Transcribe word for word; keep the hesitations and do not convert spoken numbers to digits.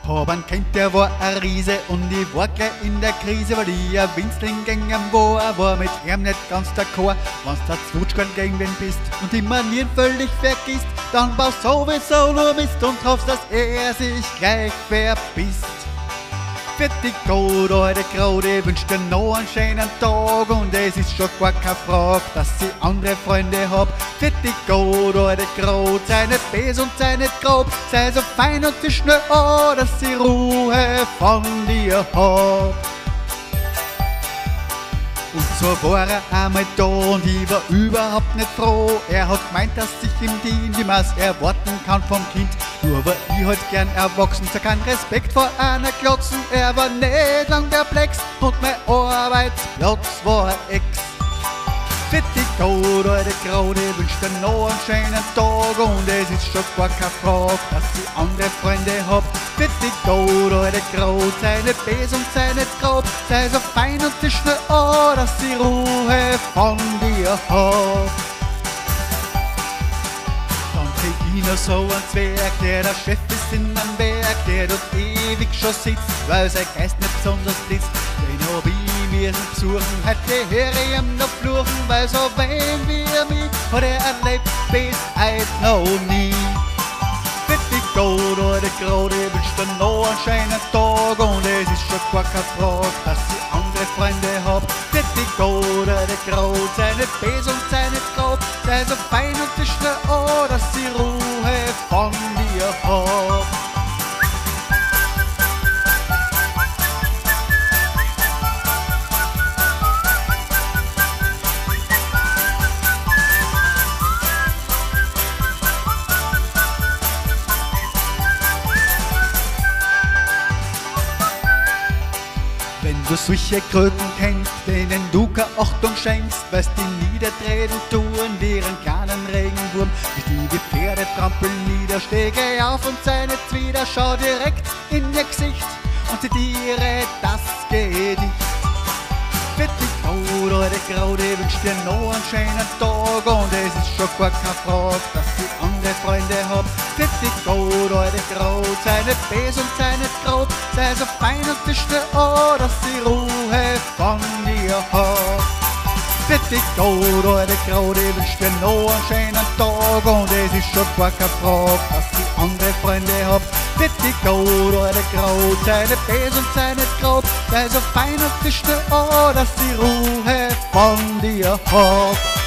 Hab einen kennt, der war ein Riese und ich war gleich in der Krise, weil ich ein Winzling gängen war, war mit ihm nicht ganz d'accord. Wenn's der Zwutschgern gegen wen bist und die Manieren völlig vergisst, dann baust sowieso nur Mist und hoffst, dass er sich gleich verpisst. Fertig gut, alte Kraut, ich wünsch dir noch einen schönen Tag und es ist schon gar keine Frage, dass ich andere Freunde hab. Fertig gut, alte Kraut, sei nicht bes und sei nicht grob, sei so fein und zisch nur an, dass ich Ruhe von dir hab. Und so war er einmal da und ich war überhaupt nicht froh. Er hat gemeint, dass ich ihm dien, wie man's erwarten kann vom Kind. Nur war ich halt gern erwachsen, so kein Respekt vor einer Glotzen. Er war nicht lang perplex und mein Arbeitsplatz war ein Ex. Fertig gut, alte Kraut, ich wünsch dir noch einen schönen Tag und es ist schon gar keine Frage, dass ich andere Freunde hab. Fertig gut, alte Kraut, sei nicht bes und sei nicht grob, sei so fein und zisch nur an, dass ich Ruhe von dir hab. Dann krieg ich noch so einen Zwerg, der der Chef ist in einem Werk, der dort ewig schon sitzt, weil sein Geist nicht besonders blitzt. Den hab ich mir besuchen, heute höre ich ihm noch fluchen, weil so wen wie mich hat er erlebt bis heute noch nie. Fertig gut, alte Kraut, ich wünsch dir noch einen schönen Tag und es ist schon gar keine Frage, dass ich andere Freunde hab. Fertig gut, alte Kraut, sei nicht bes und sei nicht grob, sei so fein und zisch nur an, dass ich Ruhe von dir hab. Wenn du solche Kröten kennst, denen du keine Achtung schenkst, weil's die niedertreten tun, wie einen kleinen Regenwurm, wie die die Pferde trampeln nieder, steh geh auf und sei nicht wieder, schau direkt in ihr Gesicht und zitiere das Gedicht. Fertig gut, alte Kraut, ich wünsch dir noch einen schönen Tag und es ist schon gar keine Frage, dass ich andere Freunde hab. Fertig gut, alte Kraut, sei nicht bes und sei nicht grob, sei so fein und zisch nur an, dass ich Ruhe von dir hab. Fertig gut, alte Kraut, ich wünsch dir noch einen schönen Tag und es ist schon gar keine Frage, dass ich andere Freunde hab. Fertig gut, alte Kraut, sei nicht bes und sei nicht grob, sei so fein und zisch nur an, dass ich Ruhe von dir hab.